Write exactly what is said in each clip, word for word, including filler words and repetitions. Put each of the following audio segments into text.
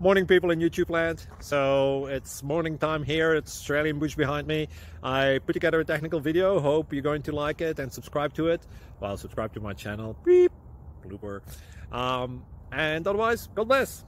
Morning, people in YouTube land. So it's morning time here. It's Australian bush behind me. I put together a technical video. Hope you're going to like it and subscribe to it. Well, subscribe to my channel. Beep, blooper. Um, and otherwise, God bless.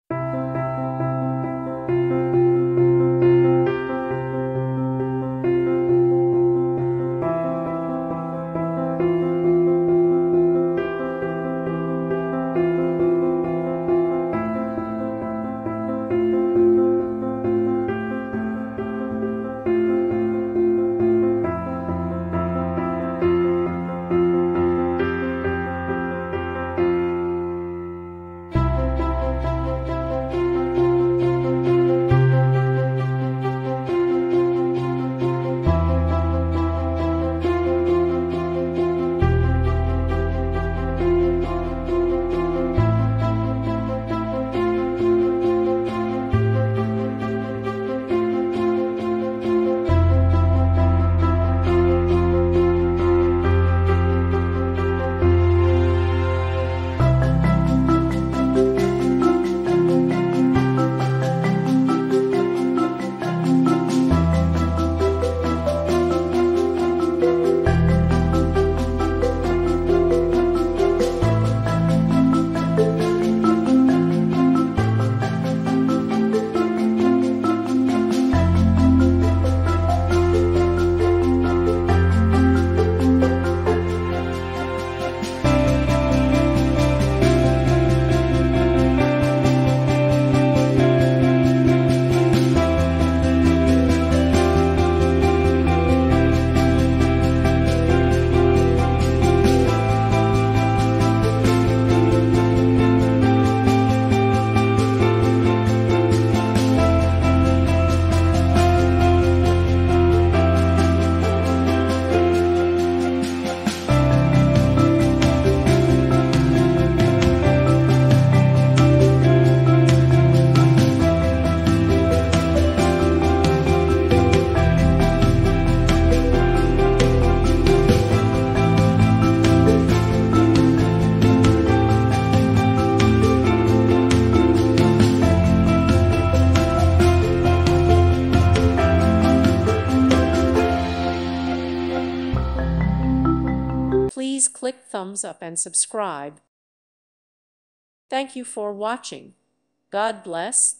Please click thumbs up and subscribe. Thank you for watching. God bless.